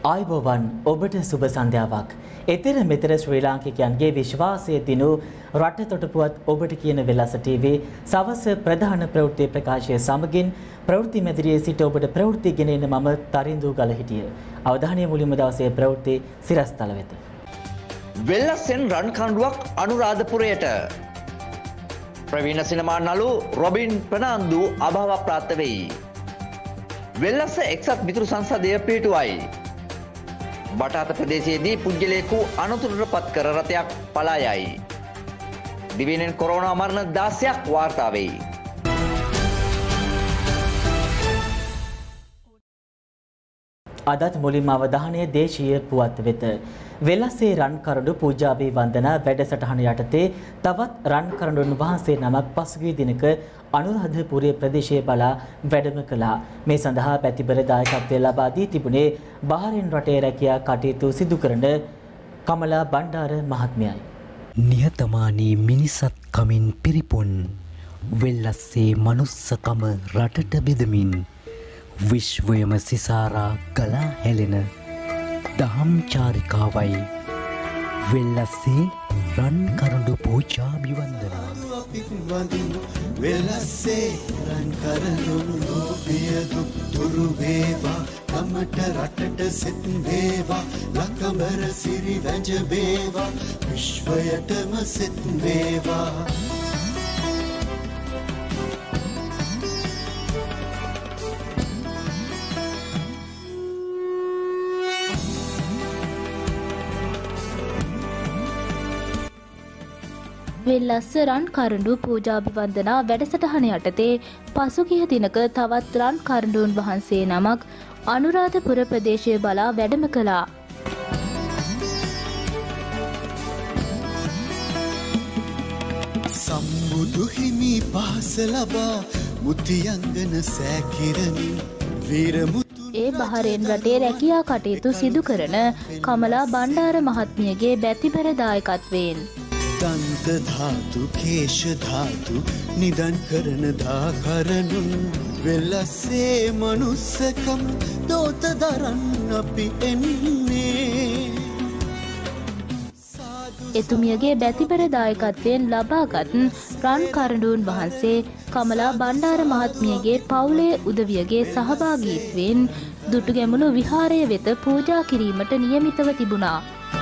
ආයුබෝවන් ඔබට සුබ සන්ධ්‍යාවක්. එතෙර මෙතර ශ්‍රී ලාංකිකයන්ගේ විශ්වාසය දිනු රට තොටපුවත් ඔබට කියන වෙලාස ටීවී සවස ප්‍රධාන ප්‍රවෘත්ති ප්‍රකාශය සමගින් ප්‍රවෘත්ති මැදිරියේ සිට ඔබට ප්‍රවෘත්ති ගෙනෙන මම තරිඳු ගලහිටිය. අවධානය මුලින්ම දවසේ ප්‍රවෘත්ති සිරස්තල වෙත. වෙල්ලස්සෙන් රන් කණ්ඩුවක් අනුරාධපුරයට. ප්‍රවීණ සිනමා නළු රොබින් ප්‍රනාන්දු අභාව ප්‍රාප්ත වෙයි. වෙල්ලස්ස එක්සත් මිතුරු සංසදය පිහිටුවයි. බටහත ප්‍රදේශයේදී පුද්ගලයෙකු අනතුරට පත් කර රථයක් පලා යයි. දිවයිනෙන් කොරෝනා මරණ 16ක් වාර්තා වෙයි. අදත් මුලින්ම අවධානය දේශීය පුවත් වෙත. වෙලස්සේ රන් කරඬු පූජාවේ වන්දනා වැඩසටහන යටතේ තවත් රන් කරඬුන් වහන්සේ නමක් පසුගිය දිනක අනුරාධපුරයේ ප්‍රදේශයේ බලා වැඩම කළා. මේ සඳහා පැතිබර දායකත්වය ලබා දී තිබුණේ බහරින් රටේ රැකියා කටයුතු සිදු කරන කමලා බණ්ඩාර මහත්මියයි. නිහතමානී මිනිසත් කමින් පිරිපුන් වෙල්ලස්සේ මනුස්සකම රටට බෙදමින් විශ්වයම සිසාරා ගලා හැලෙන දහම් චාරිකාවයි වෙල්ලස්සේ රන් කරඬු පූජා විවන්දනා. වෙල්ලස්සේ රන් කරඬු ලෝභය දුක් දුරු වේවා, කමට රටට සෙත් වේවා, ලකබර සිරි වැජ වේවා, විශ්වයටම සෙත් වේවා. වෙල්ලස්ස රන් කරඬු පූජාභිවන්දනා වැඩසටහන යටතේ පසුගිය දිනක තවත් රන් කරඬුන් වහන්සේ නමක් අනුරාධපුර ප්‍රදේශය බලා වැඩම කළා. සම්බුදු හිමි පහස ලබා මුතියංගන සෑකිරමින් වීරමුතු ඒ බහරෙන් රටේ රැකියා කටයුතු සිදු කරන කමලා බණ්ඩාර මහත්මියගේ බැතිබර දායකත්වයෙන් දන්ත ධාතු කේශ ධාතු නිදන් කරන දාකරනුන් වෙල්ලස්සේ මනුස්සකම් දෝත දරන්න අපි එන්නේ. එතුමියගේ බැතිබර දායකත්වයෙන් ලබාගත් රන් කරඬුන් වහන්සේ කමලා බණ්ඩාර මහත්මියගේ පවුලේ උදවියගේ සහභාගීත්වයෙන් දුටුගැමුණු විහාරය වෙත පූජා කිරීමට නියමිතව තිබුණා.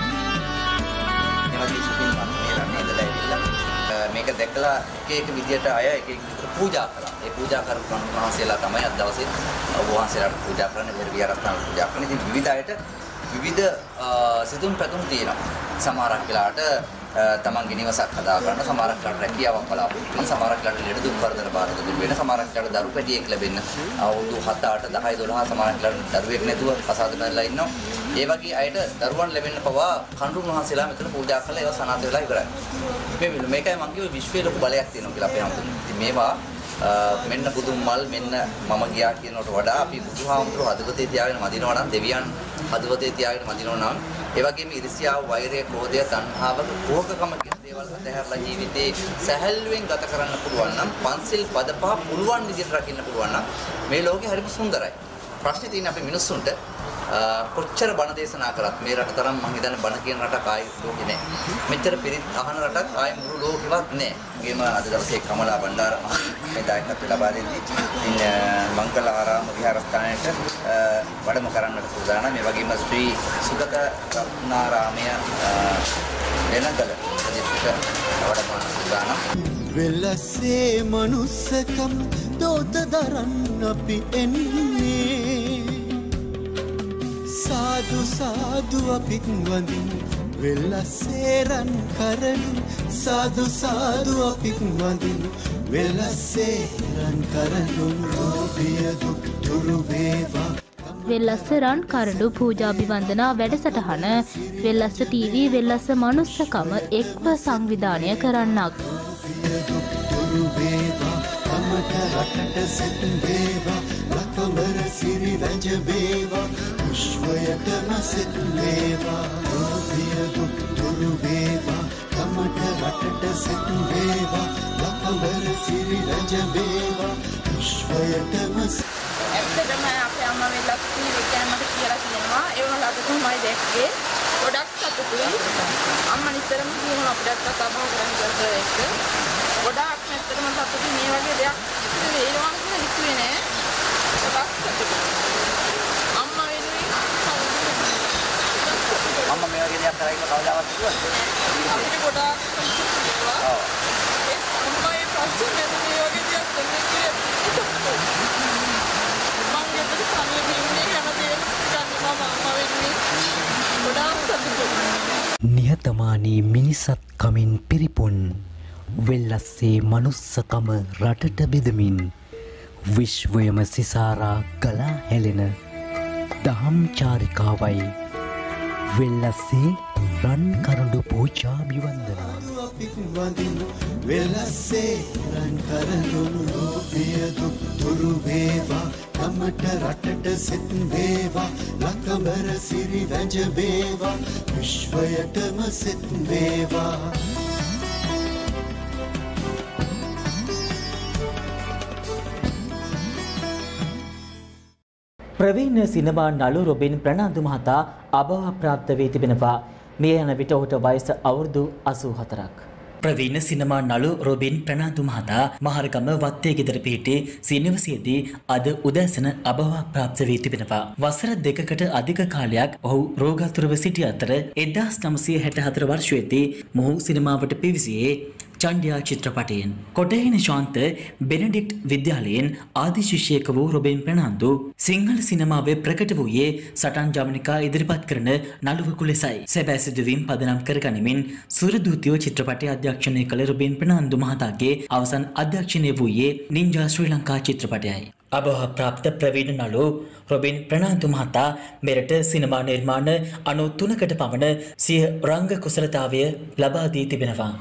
මේක දැකලා එක විදියට අය එක විදියට පූජා කළා. ඒ පූජා කරපු වහන්සේලා තමයි අද දවසේ ඔබ වහන්සේලාට පූජා කරන්නේ, පෙර විහාරස්ථාන පූජා කරන්නේ. ඉතින් විවිධ අයට විවිධ සිතුම් පැතුම් තියෙනවා. සමහරක් වෙලාවට තමන්ගේ නිවසක් හදා ගන්න, සමහරක් වෙලාවට රැකියාවක් බලාපොරොත්තු වෙන, සමහරක් වෙලාවට ලෙඩ දුක් වර්ධන බාධක දුක් වෙන, සමහරක් වෙලාවට දරු පැටියෙක් ලැබෙන්න අවුරුදු 7 8 10 12 සමහරක් වෙලාවට දරුවෙක් නැතුව කසාද බැලලා ඉන්නවා. ඒ වගේ අයට දරුවන් ලැබෙන්න පවා කඳුන් වහන්සේලා මෙතන පූජා කරලා ඒවා සනාථ වෙලා ඉවරයි. මේකයි මම කිව්වේ විශ්වයේ ලොකු බලයක් තියෙනවා කියලා අපේ හැමෝටම. ඉතින් මේවා මෙන්න බුදුන් මල් මෙන්න මම ගියා කියනකට වඩා අපි බුදුහාමුදුරුවෝ හදවතේ තියාගෙන මදිනවා නම්, දෙවියන් හදවතේ තියාගෙන මදිනවා නම්, ඒ වගේම ඉරිසියාව, වෛරය, ක්‍රෝධය, තණ්හාව, කෝකකම කියන දේවල් අතහැරලා ජීවිතේ සැහැල්ලුවෙන් ගත කරන්න පුළුවන් නම්, පන්සිල් පද පහ පුළුවන් විදිහට රකින්න පුළුවන් නම් මේ ලෝකේ හරිම සුන්දරයි. ප්‍රශ්නේ තියෙන්නේ අපි මිනිස්සුන්ට කොච්චර බණ දේශනා කරත් මේ රට තරම් මං හිතන්නේ බණ කියන රටක් ආයි ලෝකේ නැහැ. මෙච්චර පිරිත් අහන රටක් ආයි මුළු ලෝකෙවත් නැහැ. ඒගොම අද දවසේ කමලා බණ්ඩාර මේ දායකත්වය ලබා දෙද්දී මංගල ආරාම විහාරස්ථානයට වැඩම කරන්නට සූදානම්. මේ වගේම ශ්‍රී සුගත රත්නාරාමය වෙනගල ප්‍රදේශයට වැඩම සූදානම්. වෙල්ලස්සේ මනුස්සකම් දෝත දරන්න අපි එන්නේ. සාදු සාදු අපිත් වඳින් වෙල්ලස්සේ රන් කරඬු, සාදු සාදු අපිත් වඳින් වෙල්ලස්සේ රන් කරඬු ලෝභය දුක් දුරු වේවා. වෙල්ලස්ස රන් කරඬු පූජාභිවන්දනා වැඩසටහන වෙල්ලස්ස ටීවී වෙල්ලස්ස මනුස්සකම එක්ව සංවිධානය කරන්නක්. කමට රටට සෙත් වේවා, ලකබර සිරි වැජ වේවා, විශ්වයටම සෙත් වේවා. ලෝභය දුක් දුරු වේවා, කමට රටට සෙත් වේවා, ලකබර සිරි වැජ වේවා, විශ්වයටම. ඇත්තටම අපේ අම්මා වෙලක් කෑමට කියලා කියනවා. ඒ වුණාට තමයි දැක්කේ. ගොඩක් සතුටුයි. අම්මා නිතරම කියනවා අපිට කතා බහ කරන්න කරලා එක්ක. ගොඩක් නැත්තරම සතුටුයි මේ වගේ දෙයක් ඒනවා කියලා හිතුවේ නෑ. ගොඩක් සතුටුයි. අම්මා වෙනුවෙන් අම්මා මේ වගේ දෙයක් කරා කියලා කවදාවත් හිතුවද? අපිට ගොඩක් සතුටුයි. ඔව්. ඒ අම්මාගේ ප්‍රශ්නේ මේ වගේ දෙයක් දෙන්නේ කියලා නිහතමානී මිනිසත්කමින් පිරිපුන් වෙල්ලස්සේ මනුස්සකම රටට බෙදමින් විශ්වයම සිසාරා ගලා හැලෙන දහම් චාරිකාවයි වෙල්ලස්සේ රන් කරඬු පූජා විවන්දනා වෙල්ලස්සේ රන් කරඬු ලෝභය දුක් දුරු වේවා කමට රටට සෙත් වේවා ලකබර සිරි වැජ වේවා විශ්වයටම සෙත් වේවා ප්‍රවීණ සිනමා නළු රොබින් ප්‍රනාන්දු මහතා අභාව ප්‍රාප්ත වී තිබෙනවා. මේ යන විට ඔහුට වයස අවුරුදු 84ක්. ප්‍රවීණ සිනමා නළු රොබින් ප්‍රනාන්දු මහතා මහරගම වත්තේ ගෙදර පිහිටි සිනවසියේදී අද උදෑසන අභාව ප්‍රාප්ත වී තිබෙනවා. වසර දෙකකට අධික කාලයක් ඔහු රෝගාතුරව සිටි අතර 1964 වර්ෂයේදී මොහු සිනමාවට පිවිසියේ චණ්ඩියා චිත්‍රපටයෙන්. කොටහින ශාන්ත බෙනඩික්ට් විද්‍යාලයෙන් ආදි ශිෂ්‍යයෙක් වූ රොබින් ප්‍රනාන්දු සිංහල සිනමාවේ ප්‍රකට වූයේ සටන් ජවනිකා ඉදිරිපත් කරන නළුවෙකු ලෙසයි. සැබෑ සිදුවීම් පදනම් කරගනිමින් සුරදූතියෝ චිත්‍රපටය අධ්‍යක්ෂණය කළ රොබින් ප්‍රනාන්දු මහතාගේ අවසන් අධ්‍යක්ෂණය වූයේ නින්ජා ශ්‍රී ලංකා චිත්‍රපටයයි. අභාව ප්‍රාප්ත ප්‍රවීණ නළු රොබින් ප්‍රනාන්දු මහතා මෙරට සිනමා නිර්මාණ 93කට පමණ සිය රංග කුසලතාවය ලබා දී තිබෙනවා.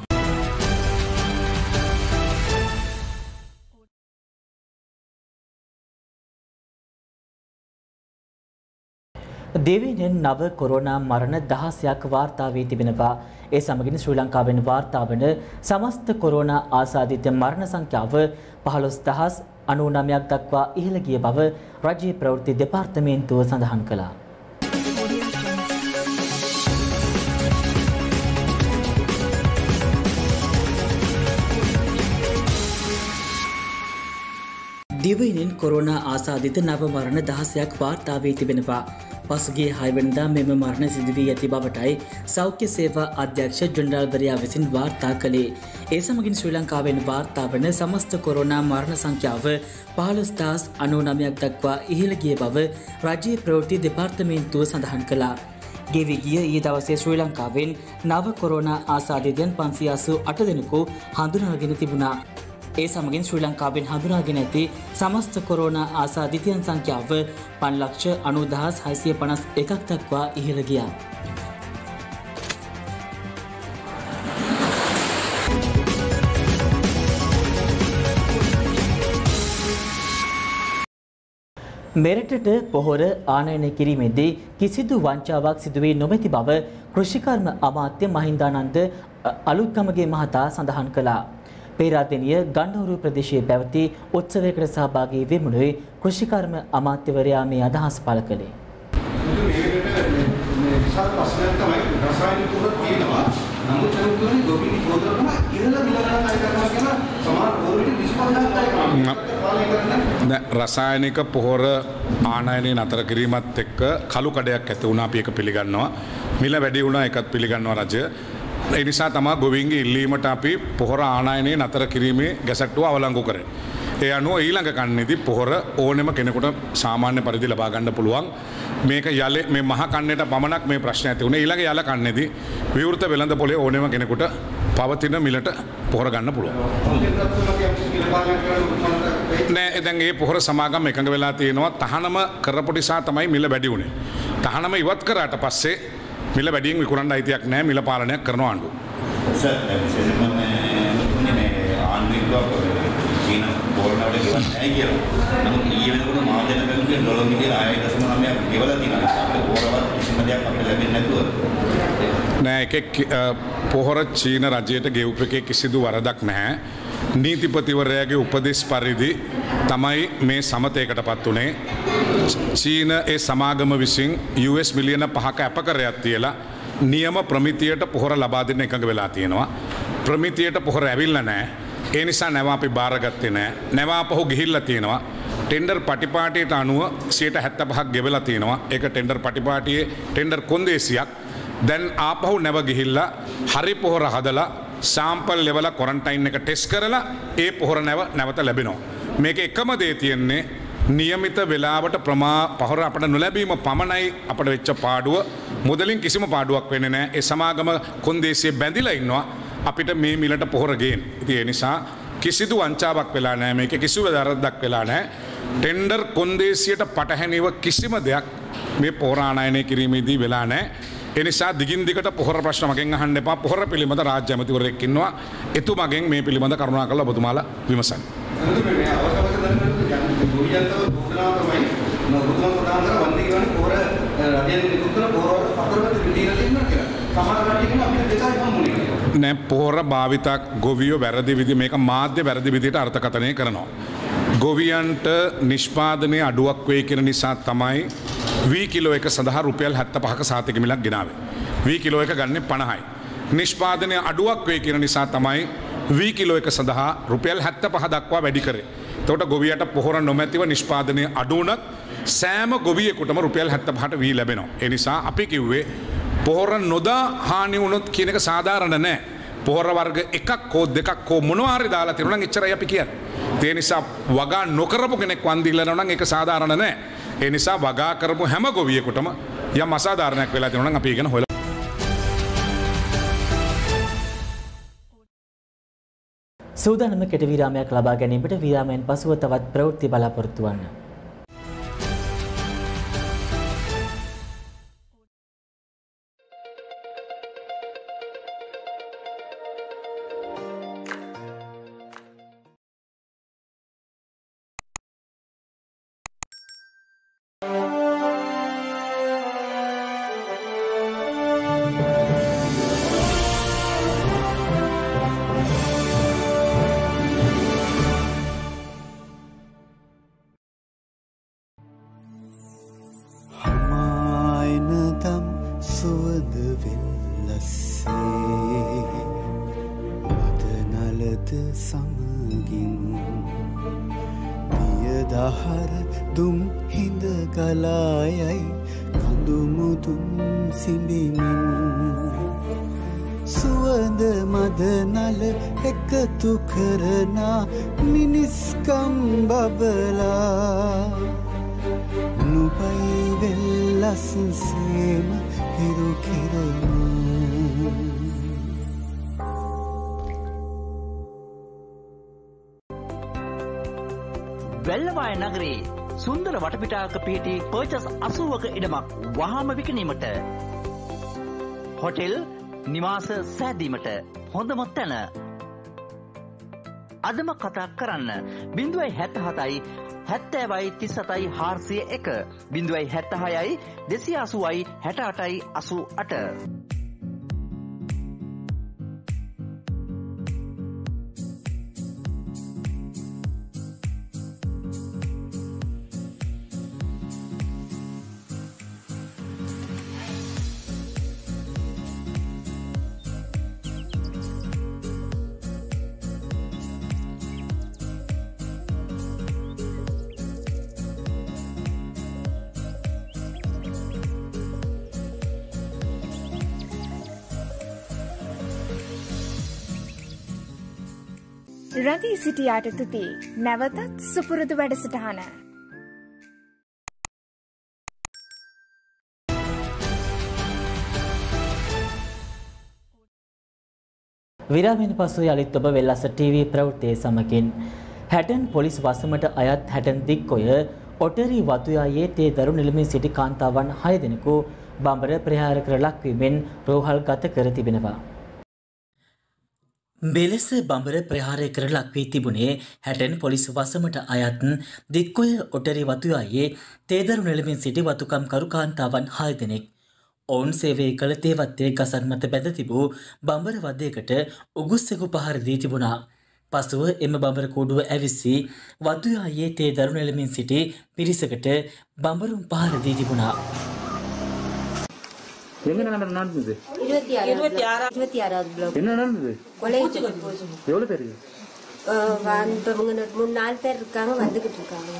දෙවැනිෙන් නව කොරෝනා මරණ 16ක් වාර්තා වී තිබෙනවා. ඒ සමගින් ශ්‍රී ලංකාවෙන් වාර්තා වන සමස්ත කොරෝනා ආසාදිත මරණ සංඛ්‍යාව 15099ක් දක්වා ඉහළ ගිය බව රජයේ ප්‍රවෘත්ති දෙපාර්තමේන්තුව සඳහන් කළා. දිවයිනෙන් කොරෝනා ආසාදිත නව මරණ 16ක් වාර්තා වී තිබෙනවා. පසුගිය 6 වෙනිදා මෙම මරණ සිදු වී ඇති බවටයි සෞඛ්‍ය සේවා අධ්‍යක්ෂ ජෙනරාල්වරයා විසින් වාර්තා කළේ. ඒ සමගින් ශ්‍රී ලංකාවෙන් වාර්තා වන සමස්ත කොරෝනා මරණ සංඛ්‍යාව 15099ක් දක්වා ඉහළ ගිය බව රජයේ ප්‍රවෘත්ති දෙපාර්තමේන්තුව සඳහන් කළා. ගෙවි ගිය ඊයේ දවසේ ශ්‍රී ලංකාවෙන් නව කොරෝනා ආසාදිතයන් 588 දෙනෙකු හඳුනාගෙන තිබුණා. ඒ සමගින් ශ්‍රී ලංකාවෙන් හඳුනාගෙන ඇති සමස්ත කොරෝනා ආසාදිතයන් සංඛ්‍යාව 5,90,651ක් දක්වා ඉහළ ගියා. මෙරටට පොහොර ආනයනය කිරීමේදී කිසිදු වංචාවක් සිදු වී නොමැති බව කෘෂිකර්ම අමාත්‍ය මහින්දානන්ද අලුත්ගමගේ මහතා සඳහන් කළා. පේරාදෙණිය ගණ්ඩෝරු ප්‍රදේශයේ පැවති උත්සවයකට සහභාගී වෙමුණුයි කෘෂිකර්ම අමාත්‍යවරයා මේ අදහස් පළ කළේ. රසායනික පොහොර ආනයනය නතර කිරීමත් එක්ක කළු කඩයක් ඇති වුණා අපි ඒක පිළිගන්නවා. මිල වැඩි වුණා ඒකත් පිළිගන්නවා රජය. ඒ නිසා තමයි ගොවීන්ගේ ඉල්ලීමට අපි පොහොර ආනයනය නතර කිරීමේ ගැසට්ටුව අවලංගු කරේ. ඒ අනුව ඊළඟ කන්නේදී පොහොර ඕනෙම කෙනෙකුට සාමාන්‍ය පරිදි ලබා ගන්න පුළුවන්. මේක යලේ මේ මහ කන්නේට පමණක් මේ ප්‍රශ්න ඇති වුණේ. ඊළඟ යල කන්නේදී විවෘත වෙළඳ පොලේ ඕනෙම කෙනෙකුට පවතින මිලට පොහොර ගන්න පුළුවන්. නෑ දැන් මේ පොහොර සමාගම් එකඟ වෙලා තියෙනවා. තහනම කරපු නිසා තමයි මිල වැඩි වුණේ. තහනම ඉවත් කරාට පස්සේ මිල වැඩියෙන් විකුණන්න අයිතියක් නැහැ. මිල පාලනයක් කරනවා ආණ්ඩුව. සර් විශේෂයෙන්ම මේ ආණ්ඩුව චීන බෝල්නවල ගෙවන්නේ නැහැ කියලා. නමුත් ඊයේ වෙනකොට මාධ්‍ය බැංකුවේ ඩොලර් මිලියන 6.9ක් ගෙවලා තියෙනවා. අපිට පොහොරවත් කිසිම දෙයක් අපිට ලැබෙන්නේ නැතුව. නෑ එකෙක් පොහොර චීන රජයට ගෙවපු එකේ කිසිදු වරදක් නැහැ. නීතිපතිවරයාගේ උපදෙස් පරිදි තමයි මේ සමතයකටපත් උනේ. චීන ඒ සමාගම විසින් US මිලියන 5ක අපකරයක් තියලා නියම ප්‍රමිතියට පොහොර ලබා දෙන්න එකඟ වෙලා තියෙනවා. ප්‍රමිතියට පොහොර ඇවිල්ලා නැහැ. ඒ නිසා නැව අපි බාරගත්තේ නැහැ. නැව අපහු ගිහිල්ලා තියෙනවා. ටෙන්ඩර් පටිපාටියට අනුව 75%ක් ගෙවලා තියෙනවා. ඒක ටෙන්ඩර් පටිපාටියේ ටෙන්ඩර් කොන්දේසියක්. දැන් ආපහු නැව ගිහිල්ලා හරි පොහොර හදලා සාම්පල් ලෙවල කොරන්ටයින් එක ටෙස්ට් කරලා ඒ පොහොර නැවත ලැබෙනවා. මේක එකම දේ තියෙන්නේ නියමිත වෙලාවට පොහොර අපට නොලැබීම පමණයි අපට වෙච්ච පාඩුව. මුදලින් කිසිම පාඩුවක් වෙන්නේ නැහැ. ඒ සමාගම කොන්දේසියේ බැඳිලා ඉන්නවා අපිට මේ මිලට පොහොර ගේන්න. ඉතින් ඒ නිසා කිසිදු වංචාවක් වෙලා නැහැ. මේක කිසිම වැරද්දක් වෙලා නැහැ. ටෙන්ඩර් කොන්දේසියට පටහැනිව කිසිම දෙයක් මේ පොහොර ආනයනය කිරීමේදී වෙලා නැහැ. ඒ නිසා දිගින් දිගට පොහොර ප්‍රශ්න මගෙන් අහන්න එපා. පොහොර පිළිබඳ රාජ්‍ය ඇමතිවරයෙක් ඉන්නවා. එතුමගෙන් මේ පිළිබඳ කරුණාකරලා ඔබතුමාලා විමසන්න. නෑ පොහොර භාවිතක් ගොවියෝ වැරදි විදි මේක මාධ්‍ය වැරදි විදිහට අර්ථකථනය කරනවා. ගොවියන්ට නිෂ්පාදනය අඩුවක් වෙයි කියන නිසා තමයි වී කිලෝ එක සඳහා රුපියල් 75ක සාතික මිලක් ගෙනාවේ. වී කිලෝ එක ගන්නේ 50යි. නිෂ්පාදනය අඩුවක් වෙයි කියන නිසා තමයි වී කිලෝ එක සඳහා රුපියල් 75 දක්වා වැඩි කරේ. එතකොට ගොවියට පොහොර නොමැතිව නිෂ්පාදනය අඩු වුණත් සෑම ගොවියෙකුටම රුපියල් 75ට වී ලැබෙනවා. ඒ නිසා අපි කිව්වේ පොහොර නොදා හානි වුණොත් කියන එක සාධාරණ නෑ. පොහොර වර්ග එකක් හෝ දෙකක් හෝ මොනවා හරි දාලා තියෙනවා නම් එච්චරයි අපි කියන්නේ. ඒ නිසා වගා නොකරපු කෙනෙක් වන්දි ඉල්ලනවා නම් ඒක සාධාරණ නෑ. ඒ නිසා වගා කරපු හැම ගොවියෙකුටම යම් අසාධාරණයක් වෙලා තියෙනවා නම් අපි ඒක හොයලා සූදානම කෙටි විරාමයක් ලබා ගැනීමට විරාමයෙන් පසුව තවත් ප්‍රවෘත්ති බලාපොරොත්තු වන්න. වෙල්ලවාය නගරේ සුන්දර වටපිටාවක පිහිටි පර්චස් 80ක ඉඩමක් වහාම විකිණීමට. හොටෙල් නිවාස සෑදීමට හොඳම තැන. අදම කතා කරන්න 077යි 70යි 37යි 401 076යි 280යි 68යි 88. රැඳී සිටියාට තුති නැවතත් සුපුරුදු වැඩසටහන. විරාමයෙන් පසු යලිත් ඔබ වෙල්ලස්ස ටීවී ප්‍රවෘත්තියේ සමගින් හැටන් පොලිස් වසමට අයත් හැටන් දික්කොය ඔටරි වතුයායේ තේ දරු නිලමින් සිටි කාන්තාවන් 6 දෙනෙකු බඹර ප්‍රහාර කර ලක්වීමෙන් රෝහල් ගත කර තිබෙනවා. මෙලෙස බඹර ප්‍රහාරය කර ලක් වී තිබුණේ හැටන් පොලිස් වසමට අයත් දික්කොය ඔටරි වතුයායේ තේ දරු නිලමින් සිටි වතුකම් කරු කාන්තාවන් 6 දෙනෙක්. ඔවුන් සේවය කළ තේවත්තේ ගසන් මත බැඳ තිබූ බඹර වදයකට උගුස්සෙකු පහර දී තිබුණා. පසුව එම බඹර කූඩුව ඇවිස්සී වතුයායේ තේ දරුණු එළමින් සිටි පිරිසකට බඹරුම් පහර දී තිබුණා. எங்க நடந்தது 26 பிளாக் என்ன நடந்தது கொலைச்சு எவ்வளவு பேர் வந்து 3-4 பேர் இருக்காங்க வந்துகிட்டு இருக்காங்க.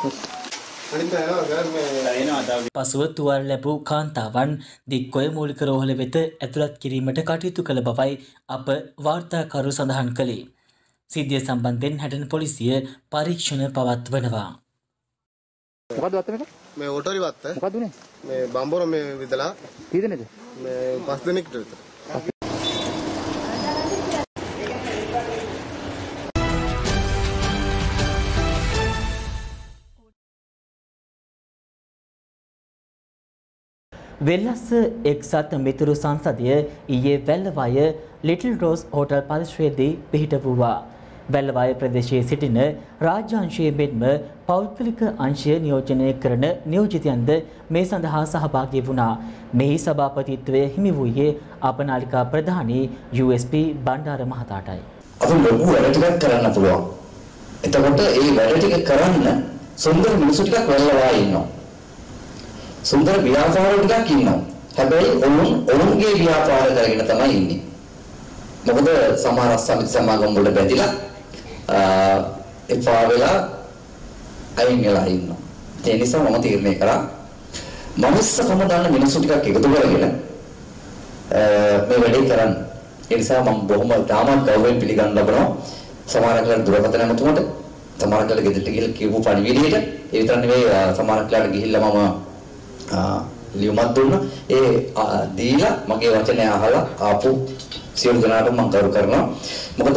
පසුව තුවාල ලැබූ කාන්තාවන් දික්කොය මූලික රෝහල වෙත ඇතුළත් කිරීමට කටයුතු කළ බවයි අප වාර්තාකරු සඳහන් කළේ. සිද්ධිය සම්බන්ධයෙන් හැටන පොලිසිය පරීක්ෂණ පවත්වනවා. මොකද්ද වත්ත මේක? මේ ඕටෝරි වත්ත. මොකද්ද උනේ? මේ බම්බොර මේ විදලා. කී දෙනෙක්ද? මේ 5 දෙනෙක්ට විතර. වෙල්ලස්ස එක්සත් මිතුරු සංසදය ඊයේ වැල්ලවාය ලිටල් රෝස් හෝටල් පරිශ්‍රයේදී පිහිට වූවා. වැල්ලවාය ප්‍රදේශයේ සිටින රාජ්‍ය අංශයේ මෙන්ම පෞද්ගලික අංශය නියෝජනය කරන නියෝජිතයන්ද මේ සඳහා සහභාගී වුණා. මෙහි සභාපතිත්වය හිමි වූයේ ආපනාලිකා ප්‍රධානී USP බණ්ඩාර මහතාටයි. අපි ලොකු වැඩ ටිකක් කරන්න පුළුවන්. එතකොට ඒ වැඩ ටික කරන්න සුන්දර මිනිස්සු ටිකක් වැල්ලවාය ඉන්නවා. සුන්දර ව්‍යාපාර ටිකක් ඉන්නවා. හැබැයි ඔවුන්ගේ ව්‍යාපාර කරගෙන තමයි ඉන්නේ. මොකද සමහර සමිති සමාගම් වල බැඳිලා එපා වෙලා අයින් වෙලා ඉන්නවා. ඒ නිසා මම තීරණය කරා මනුස්සකම දාන මිනිස්සු ටිකක් එකතු කරගෙන මේ වැඩේ කරන්න. ඒ නිසා මම බොහොම තාමත් ගෞරවයෙන් පිළිගන්න ලබනවා. සමහර කලට දුරකථන ඇමතුමට, සමහර කලට ගෙදරට ගිහලා කියපු පණිවිඩයට, ඒ විතර නෙවෙයි සමහර කලට ගිහිල්ලා මම ලියුමක් දුන්නා. ඒ දීලා මගේ වචනය අහලා ආපු සියලු දෙනාට මම ගරු කරනවා. මොකද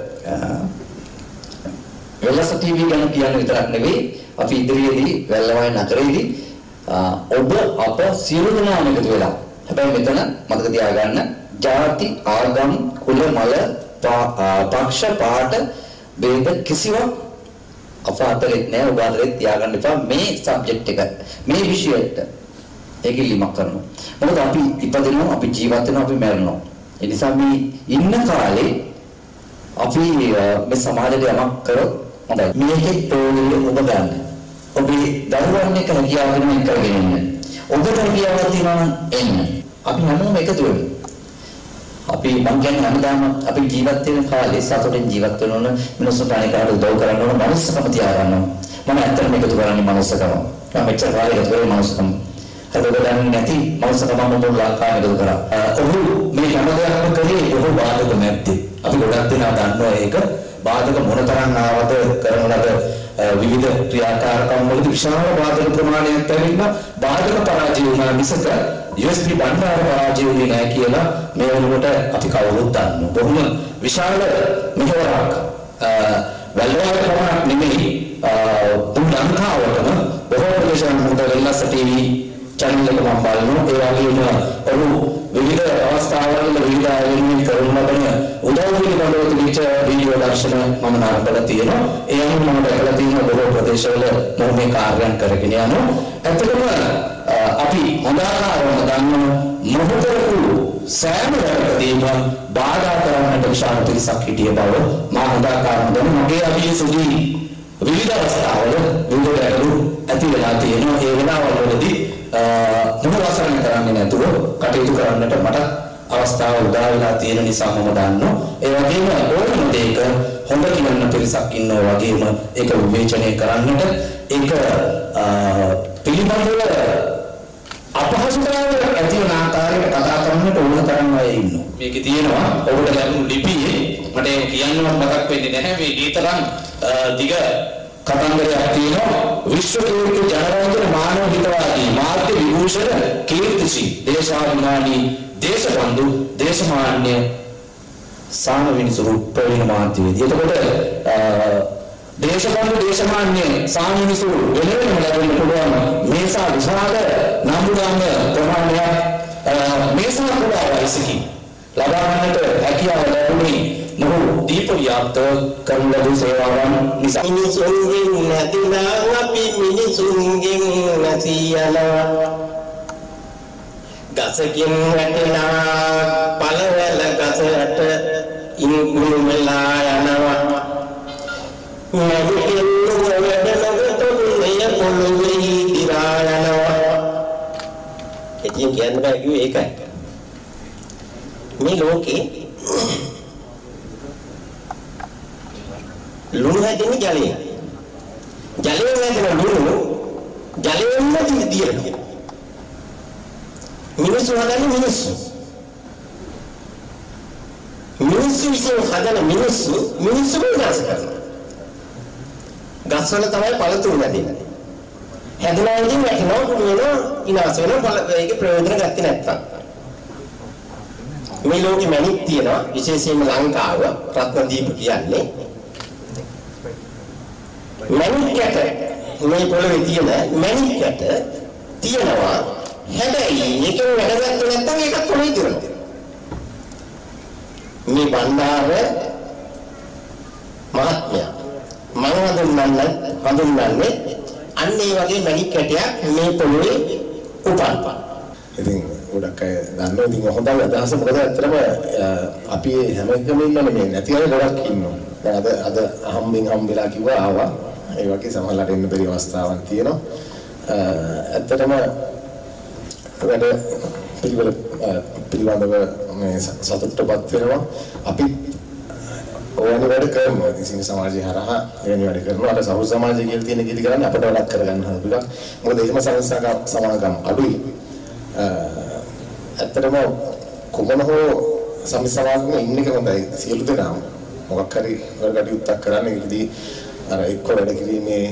වෙලස ටීවී ගැන කියන විතරක් නෙවෙයි අපි ඉදිරියේදී වැල්ලවාය නගරයේදී ඔබ අප සියලු දෙනාම එකතු වෙලා හැබැයි මෙතන මතක තියාගන්න ජාති ආගම් කුල මල පක්ෂ පාට ભેද කිසිවක් අප අතරේ නෑ. ඔබ අතරේ තියාගන්න එපා මේ සබ්ජෙක්ට් එක මේ විෂයට ඒකෙලිමක් කරනවා. මොකද අපි ඉපදෙනවා, අපි ජීවත් වෙනවා, අපි මැරෙනවා. ඒ නිසා මේ ඉන්න කාලේ අපි මේ සමාජයට යමක් කරොත් හොඳයි. මේකේ ප්‍රයෝජනය ඔබ ගන්න. ඔබේ දරුවන් එක්ක හැකියාව වෙන කරගෙන ඉන්න. ඔබට හැකියාවක් තියෙනවා නම් එන්න. අපි හැමෝම එකතු වෙමු. අපි මං කියන්නේ හැමදාම අපි ජීවත් වෙන කාලේ සතුටින් ජීවත් වෙන ඕන මිනිස්සුන්ට අනිකාට උදව් කරන්න ඕන මනුස්සකම තියාගන්න ඕන. මම ඇත්තටම එකතු කරන්නේ මනුස්සකම. මම මෙච්චර කාලෙ එකතු කරේ මනුස්සකම. හදවත දැනෙන්නේ නැති මනුස්සකම මම ලංකාවේ එකතු කරා. ඔහු මේ හැමදාම කරේ ඔහු බාධක නැත්තේ. අපි ගොඩක් දෙනා දන්නවා ඒක. බාධක මොනතරම් ආවද කරන ලද විවිධ ක්‍රියාකාරකම් වලදී විශාල බාධක ප්‍රමාණයක් ලැබෙනවා. බාධක පරාජය වුණා මිසක USP බණ්ඩාර පරාජය වුණේ නැහැ කියලා මේ වෙනකොට අපි කවුරුත් දන්නවා. බොහොම විශාල මෙහෙවරක් වැල්ලවාය ප්‍රමාණයක් නෙමෙයි ලංකාවටම බොහෝ ප්‍රදේශයන් වල වෙල්ලස්ස ටීවී channel එක මම බලනවා. ඒ වගේම ඔහු විවිධ අවස්ථාවල විවිධ ආයතන කරන ලබන උදව් පිළිබඳව තිබිච්ච වීඩියෝ දර්ශන මම නරඹලා තියෙනවා. ඒ අනුව මම දැකලා තියෙන බොහෝ ප්‍රදේශවල මොහොම මේ කාර්යයන් කරගෙන යනවා. ඇත්තටම අපි හොඳාකාරව දන්න මොහොතකු සෑම වැඩකදීම බාධා කරන්නට විශාල පිරිසක් හිටිය බව මා හොඳාකාරව දන්න. මගේ අභියසුදී විවිධ අවස්ථාවල විවිධ ගැටලු ඇති වෙලා තියෙනවා. ඒ වෙලාවල් වලදී මොනවාසරණ කරන්නේ නැතුව කටයුතු කරන්නට මට අවස්ථාව උදා වෙලා තියෙන නිසා මම දන්නවා. ඒ වගේම ඕනම දෙයක හොඳ කියන පිරිසක් ඉන්නවා වගේම ඒක විවේචනය කරන්නට ඒක පිළිබඳව අපහසුතාවය ඇති වෙන ආකාරයකට කතා කරන්නට ඕන තරම් අය ඉන්නවා. මේකේ තියෙනවා ඔබට ලැබුණු ලිපියේ මට ඒක කියන්නවත් මතක් වෙන්නේ නැහැ. මේ ඊතරම් දිග කතන්දරයක් තියෙනවා. විශ්ව කීර්ති ජනරන්ජන මානව හිතවාදී මාර්ග විභූෂණ කීර්තිසි දේශාභිමානී දේශබන්දු දේශමාන්‍ය සාමවිනිසුරු ප්‍රවීණ මාධ්‍යවේදී. එතකොට දේශබන්දු දේශමාන්‍ය සාමවිනිසුරු වෙනම ලැබෙන්න පුළුවන් මේසා විශාල නම්බුදාන ප්‍රමාණයක් මේසා කුඩා වයසකින් ලබා ගන්නට හැකියාව ලැබුණේ මොහු දීප ව්‍යාප්ත කරන ලද සේවාවන් නිසා. මිනිසුන්ගෙන් නැතිලා අපි මිනිසුන්ගෙන් නැති යනවා. ගසකින් වැටෙනා පළවැල ගසට ඉන්කුණු වෙලා යනවා. ඉතින් කියන්න බෑ කිව්වේ ඒකයි. මේ ලෝකේ ලුණු හැදෙන්නේ ජලයෙන්. ජලයෙන් හැදෙන ලුණු ජලයෙන් නැති දියනවා. මිනිස්සු හදන්නේ මිනිස්සු. මිනිස්සු විසින් හදන මිනිස්සු විනාශ කරනවා. ගස්වල තමයි පළතුරු නැදෙන්නේ. හැදෙනවා ඉතින් වැටෙනවා කුඩු වෙනවා විනාශ වෙනවා ඒකේ ප්‍රයෝජන ගත්තේ නැත්තම්. මේ ලෝකෙ මැණික් තියෙනවා විශේෂයෙන්ම ලංකාව රත්නදීප කියන්නේ. මැණික්කට මේ පොළවේ තියෙන මැණික්කට තියෙනවා හැබැයි ඒකෙන් වැඩගත්තේ නැත්තම් ඒකත් පොළවේ තියෙනවා. මේ බණ්ඩාර මහත්මයා මම හඳුන්වන්නේ අන්න ඒ වගේ මැණික් කැටයක් මේ පොළවේ උපන්නා. ඉතින් ගොඩක් අය දන්නවා ඉතින් හොඳම අදහස මොකද ඇත්තටම අපි හැම එකම ඉන්නනේ මේ නැති අය ගොඩක් ඉන්නවා. දැන් අද හම්බෙලා කිව්වා ආවා. ඒ වගේ සමහරවිට එන්න බැරි අවස්ථාවක් තියෙනවා. ඇත්තටම වැඩ පිළිවෙල මේ සතුටටපත් වෙනවා. අපි ඕනි වැඩ කරනවා. ඉතින් සිංහ සමාජය හරහා එවැනි වැඩ කරනවා. අර සහෘද සමාජය කියලා තියෙන කීටි කරන්නේ අපිට වැඩක් කරගන්න හදලා. මොකද එහෙම සමාගම් අඩුයි. ඇත්තටම කොමන හෝ සමාගමේ ඉන්න එක හොඳයි. සියලු දෙනාම මොකක් හරි වැඩකටයුත්තක් කරන්න ඉතින් අර එක්ක වැඩ කිරීමේ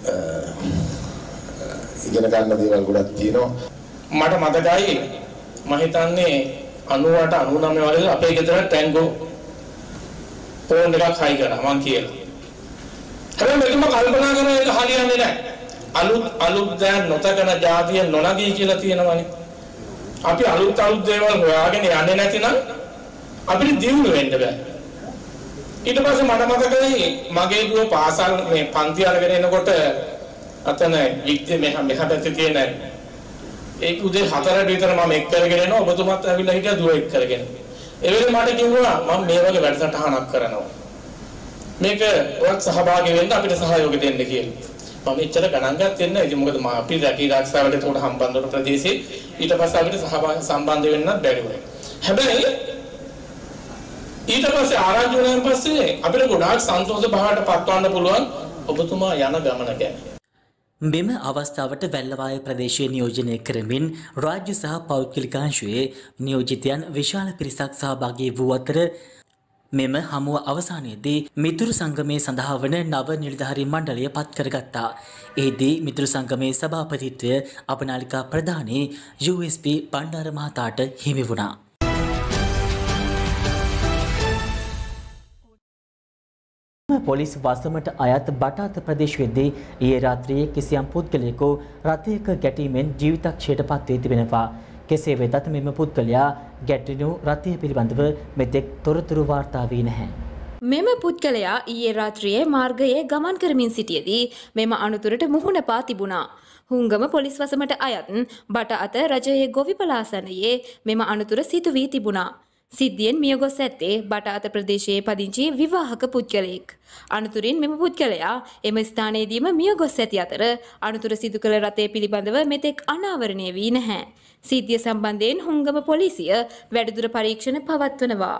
ඉගෙන ගන්න දේවල් ගොඩක් තියෙනවා. මට මතකයි මම හිතන්නේ 98 99 වගේ අපේ ගෙදර ටැංගෝ ෆෝන් එකක් හයි කරා මං කියලා. හැබැයි මේක මම කල්පනා කරන එක හරියන්නේ නැහැ. අලුත් දැන් නොතකන જાතිය නොනගී කියලා තියෙනවනේ. අපි අලුත් දේවල් හොයාගෙන යන්නේ නැතිනම් අපිට දියුණු වෙන්න බෑ. ඊට පස්සේ මට මතකයි මගේ දුව පාසල් මේ පන්ති අරගෙන එනකොට අතන වික්ටි මෙහා පැත්තේ තියෙන ඒක උදේ 4ට විතර මම එක් කරගෙන එනවා ඔබතුමාත් ඇවිල්ලා හිටියා දුව එක් කරගෙන. ඒ වෙලේ මට කිව්වා මම මේ වගේ වැඩසටහනක් කරනවා. මේක ඔයත් සහභාගී වෙන්න අපිට සහයෝගය දෙන්න කියලා. මම එච්චර ගණන් ගත්තේ නැහැ. ඉතින් මොකද අපි රැකී ආරක්ෂාවට ඒකට හම්බන්තොට ප්‍රදේශේ ඊට පස්සේ අපිට සම්බන්ධ වෙන්නත් බැරි වුණා. හැබැයි ඊට පස්සේ ආරංචි වුණාන් පස්සේ අපිට ගොඩාක් සන්තෝෂ භාවයට පත්වන්න පුළුවන් ඔබතුමා යන ගමන ගැන. මෙම අවස්ථාවට වැල්ලවාය ප්‍රදේශයේ නියෝජනය කරමින් රාජ්‍ය සහ පෞද්ගලික අංශයේ නියෝජිතයන් විශාල පිරිසක් සහභාගී වූ අතර මෙම හමුව අවසානයේදී මිතුරු සංගමයේ සඳහා වන නව නිලධාරී මණ්ඩලය පත් කරගත්තා. එහිදී මිතුරු සංගමයේ සභාපතිත්වය අපනාලිකා ප්‍රධානී USP බණ්ඩාර මහතාට හිමි වුණා. පොලිස් වසමට අයත් බටාත ප්‍රදේශයේදී ඊයේ රාත්‍රියේ කිසියම් පුද්ගලයෙකු රථයක ගැටීමෙන් ජීවිතක්ෂයට පත් වී තිබෙනවා. කෙසේ වෙතත් මෙම පුද්ගලයා ගැටෙනු රථය පිළිබඳව මෙතෙක් තොරතුරු වාර්තා වී නැහැ. මෙම පුද්ගලයා ඊයේ රාත්‍රියේ මාර්ගයේ ගමන් කරමින් සිටියේදී මෙම අනතුරට මුහුණ පා තිබුණා. හුංගම පොලිස් වසමට අයත් බටාත රජයේ ගොවිපලාසනයේ මෙම අනතුර සිදු වී තිබුණා. සිද්ධියෙන් මියගොස් ඇත්තේ බටාත ප්‍රදේශයේ පදිංචි විවාහක පුද්ගලයෙක්. අනතුරින් මෙම පුද්ගලයා එම ස්ථානයේදීම මියගොස් ඇති අතර අනතුර සිදු කළ රථය පිළිබඳව මෙතෙක් අනාවරණය වී නැහැ. සිද්ධිය සම්බන්ධයෙන් හුංගම පොලිසිය වැඩිදුර පරීක්ෂණ පවත්වනවා.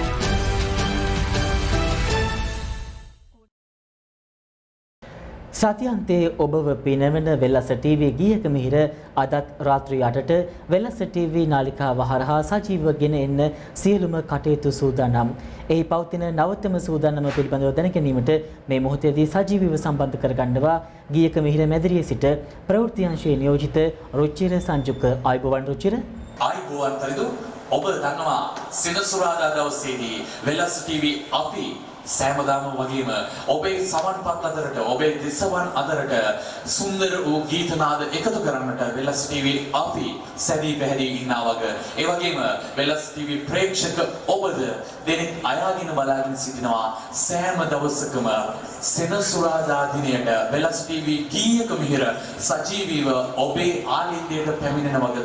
සතියන්තයේ ඔබව පිනවන වෙල්ලස TV ගීයක මිහිර අදත් රාත්‍රී 8ට වෙල්ලස TV නාලිකාව හරහා සජීවව ගෙන එන්න සියලුම කටයුතු සූදානම්. එහි පවතින නවතම සූදානම පිළිබඳව දැන ගැනීමට මේ මොහොතේදී සජීවීව සම්බන්ධ කරගන්නවා ගීයක මිහිර මැදිරියේ සිට ප්‍රවෘත්ති අංශයේ නියෝජිත රුචිර සංජුක. ආයුබෝවන් රුචිර. ආයුබෝවන් පරිදු ඔබ දන්නවා සෙනසුරාදා දවසේදී වෙල්ලස TV අපි සෑමදාම වගේම ඔබේ සමන්පත් අතරට ඔබේ දිසවන් අතරට සුන්දර වූ ගීත නාද එකතු කරන්නට වෙල්ලස් TV අපි සැදී පැහැදී ඉන්නා වගේ ඒ වගේම වෙල්ලස් TV ප්‍රේක්ෂක ඔබද දෙනෙක් අයාගෙන බලාගෙන සිටිනවා සෑම දවසකම සෙනසුරාදා දිනයට වෙල්ලස් TV ගීයක මිහිර සජීවීව ඔබේ ආලින්දයට පැමිණෙන වගේ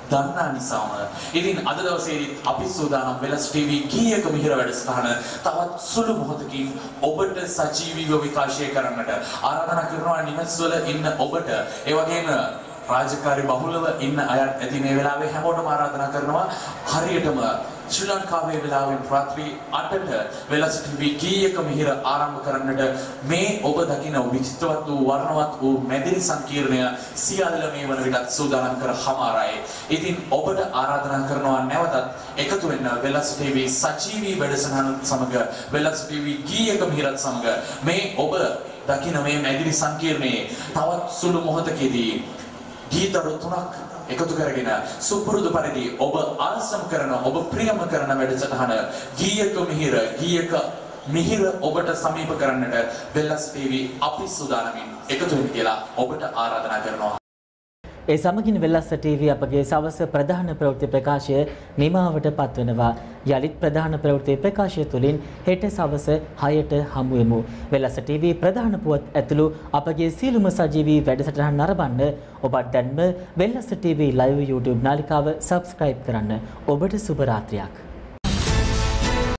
දන්නා නිසාම ඉතින් අද දවසේදී අපි සූදානම් වෙලස් ටීවී ගීයක මිහිර වැඩසටහන තවත් සුළු මොහොතකින් ඔබට සජීවීව විකාශය කරන්නට ආරාධනා කරනවා නිවස්වල ඉන්න ඔබට ඒ වගේම රාජකාරී බහුලව ඉන්න අයත් ඇති මේ වෙලාවේ හැමෝටම ආරාධනා කරනවා හරියටම ශ්‍රී ලංකාවේ වෙලාවෙන් රාත්‍රී 8ට වෙලස් ටීවී ගීයක මිහිර ආරම්භ කරන්නට මේ ඔබ දකින විචිත්‍රවත් වූ වර්ණවත් වූ මැදිරි සංකීර්ණය සියල්ල මේ වන විටත් සූදානම් කර හමාරයි. ඉතින් ඔබට ආරාධනා කරනවා නැවතත් එකතු වෙන්න වෙලස් ටීවී සජීවී වැඩසටහන සමග වෙලස් ටීවී ගීයක මිහිරත් සමග මේ ඔබ දකින මේ මැදිරි සංකීර්ණයේ තවත් සුළු මොහොතකදී ගීත රුතුණක් එකතු කරගෙන සුපුරුදු පරිදි ඔබ ආසම් කරන ඔබ ප්‍රියම කරන වැඩසටහන ගීයක මිහිර ඔබට සමීප කරන්නට වෙලස් ටීවී අපි සූදානමින් එකතු වෙන්න කියලා ඔබට ආරාධනා කරනවා. ඒ සමගින් වෙලස් ටීවී අපගේ සවස ප්‍රධාන ප්‍රවෘත්ති ප්‍රකාශය නිමාවට පත්වනවා. යලිත් ප්‍රධාන ප්‍රවෘත්ති ප්‍රකාශය තුළින් හෙට සවස 6ට හමු වෙමු. වෙලස් ටීවී ප්‍රධාන පුවත් ඇතුළු අපගේ සියලුම සජීවී වැඩසටහන් නරඹන්න ඔබත් දැන්ම වෙලස් ටීවී ලයිව් YouTube නාලිකාව සබ්ස්ක්‍රයිබ් කරන්න. ඔබට සුබ රාත්‍රියක්.